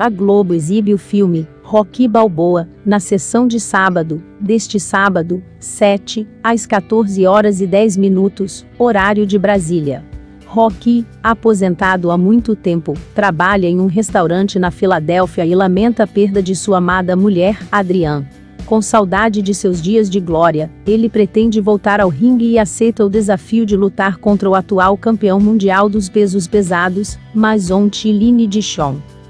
A Globo exibe o filme Rocky Balboa na sessão de sábado, deste sábado, 7, às 14h10, horário de Brasília. Rocky, aposentado há muito tempo, trabalha em um restaurante na Filadélfia e lamenta a perda de sua amada mulher, Adrienne. Com saudade de seus dias de glória, ele pretende voltar ao ringue e aceita o desafio de lutar contra o atual campeão mundial dos pesos pesados, Mason Chiline Dichon.